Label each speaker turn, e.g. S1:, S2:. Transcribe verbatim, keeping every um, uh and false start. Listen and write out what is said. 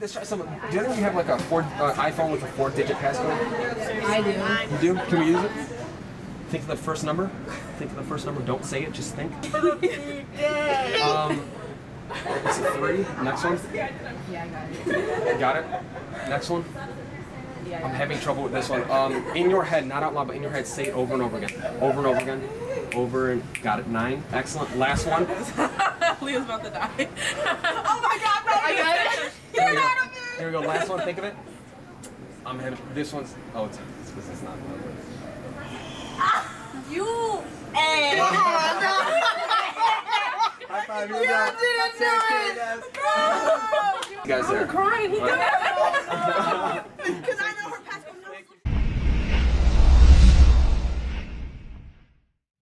S1: let's try some. Do you think you have like a four uh, iPhone with a four-digit passcode?
S2: I do.
S1: You do? Can we use it? Think of the first number. Think of the first number. Don't say it. Just think. um, it's a three. Next one.
S2: Yeah, I got it.
S1: Got it. Next one.
S2: Yeah,
S1: I'm having trouble with this one. Um, in your head, not out loud, but in your head, say it over and over again. Over and over again. Over and got it. Nine. Excellent. Last one.
S3: Leah's about to die.
S2: Oh my God, bro! I got it.
S1: Here we go. Here we go. Last one. Think of it. I'm having this one's. Oh, it's because it's not.
S2: You. Hey.
S1: High five.
S2: You didn't do it, bro.
S1: You guys there.
S2: I'm crying. He got it. Because I